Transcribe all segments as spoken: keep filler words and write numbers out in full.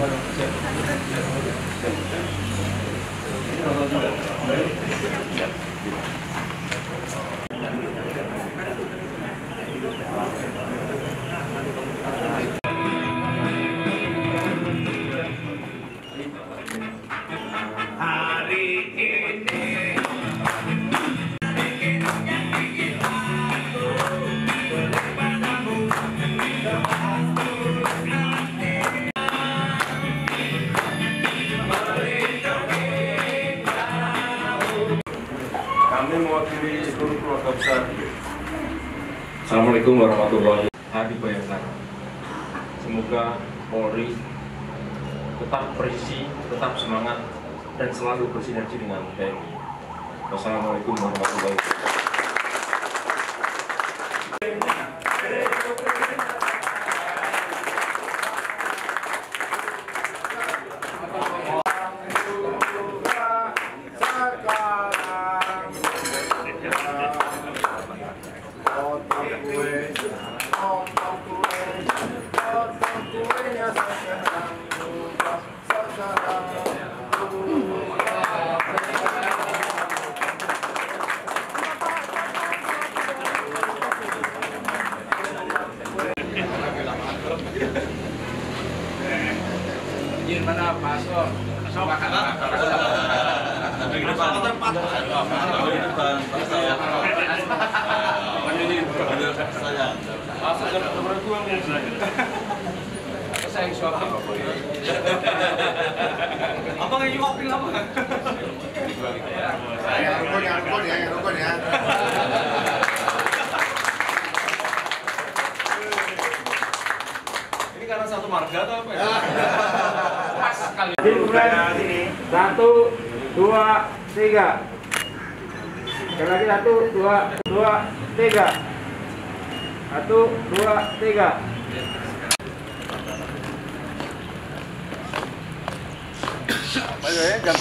Kami mewakili seluruh keluarga besar. Assalamualaikum warahmatullahi wabarakatuh. Hari Bayangkara. Semoga Polri tetap presisi, tetap semangat, dan selalu bersinergi dengan T N I. Wassalamualaikum warahmatullahi wabarakatuh. Izin mana pasok? Pasok makan. Di depan tempat. Di depan saya. Saya. Pasok ke nomor dua saya. Saya yang suapin. Apa yang nyuapin apa? Saya rukun ya, rukun ya, rukun ya. Ini karena satu marga atau apa ya? Pas sekali. Satu, dua, tiga. Sekali lagi satu, dua, dua, tiga. Satu, dua, tiga. Ayo ya, jam.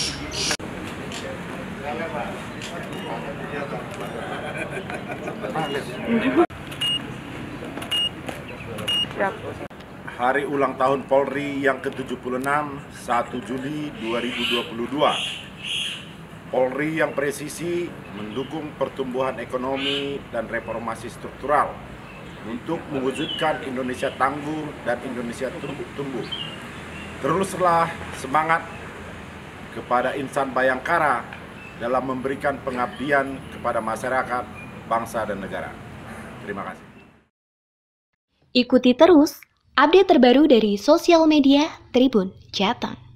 Hari ulang tahun Polri yang ke tujuh puluh enam, satu Juli dua ribu dua puluh dua. Polri yang presisi mendukung pertumbuhan ekonomi dan reformasi struktural untuk mewujudkan Indonesia tangguh dan Indonesia tumbuh. Teruslah semangat kepada insan Bayangkara dalam memberikan pengabdian kepada masyarakat, bangsa, dan negara. Terima kasih. Ikuti terus update terbaru dari sosial media Tribun Jateng.